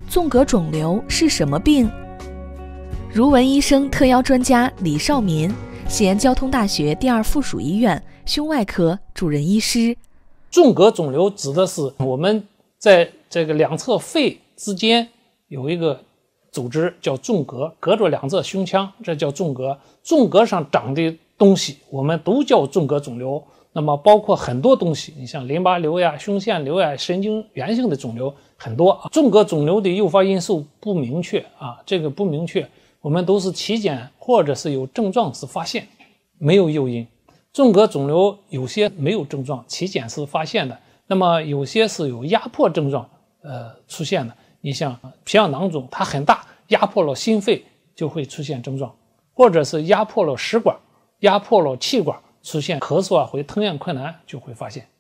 纵隔肿瘤是什么病？如文医生特邀专家李少民，西安交通大学第二附属医院胸外科主任医师。 纵隔肿瘤指的是我们在这个两侧肺之间有一个组织叫纵隔，隔着两侧胸腔，这叫纵隔。纵隔上长的东西我们都叫纵隔肿瘤。那么包括很多东西，你像淋巴瘤呀、胸腺瘤呀、神经源性的肿瘤很多。纵隔肿瘤的诱发因素不明确这个不明确，我们都是体检或者是有症状时发现，没有诱因。纵隔肿瘤有些没有症状，体检是发现的，那么有些是有压迫症状出现的。你像皮样囊肿，它很大，压迫了心肺就会出现症状，或者是压迫了食管、压迫了气管，出现咳嗽或者吞咽困难就会发现。